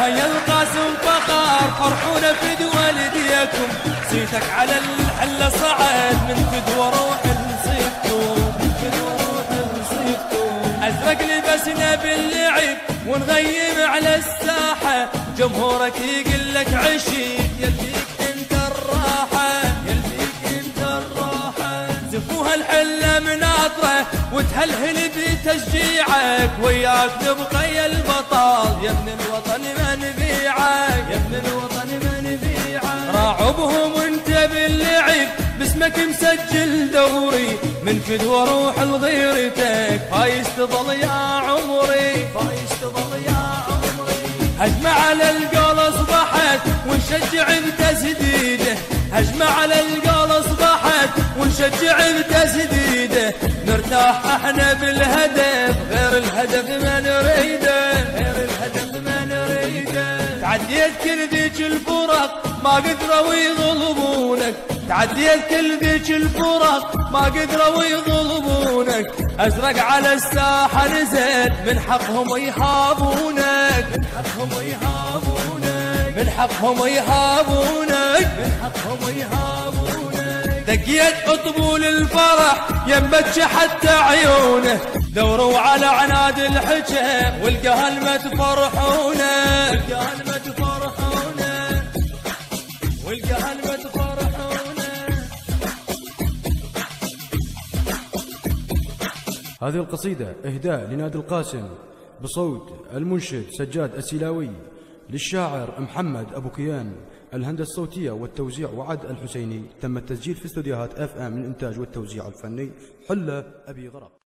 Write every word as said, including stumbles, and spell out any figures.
يا القاسم فخر فرحونا فد والديكم، صيتك على الحلة صعد من فد وروح نصيبكم، من فد وروح نصيبكم. ازرق لبسنا باللعب ونغيم على الساحة، جمهورك يقول لك عشيق يلفيك انت الراحة، يلفيك انت الراحة. زفوها الحلة مناطرة وتهلهل بتشجيعك، وياك نبقى يا البطل يا ابن الوطن ما نبيعك، يا ابن الوطن ما نبيعك. راعبهم وانت باللعب باسمك مسجل دوري، من فد وروح لغيرتك فايز تظل يا عمري، فايز تظل يا عمري. هجمة على القول اصبحت ونشجع بتسديده، هجمة على القول اصبحت ونشجع بتسديده. نرتاح احنا بالهدف غير الهدف ما نريده، غير الهدف ما نريده. تعديت كل ذيك الفرق ما قدروا يغلبونك، تعديت كل ذيك الفرق ما قدروا يغلبونك. ازرق على الساحة نزل من حقهم يهابونك، من حقهم يهابونك، من حقهم يهابونك، من حقهم يهابونك. دقيت اطبول الفرح يمك حتى عيونه، دوروا على عناد الحجة والقهل ما تفرحونه، والقهل ما تفرحونه، والقهل ما تفرحونه. هذه القصيدة إهداء لنادي القاسم بصوت المنشد سجاد السلاوي، للشاعر محمد أبو كيان، الهندسة الصوتية والتوزيع وعد الحسيني. تم التسجيل في استوديوهات اف ام للإنتاج والتوزيع الفني حلة أبي غرق.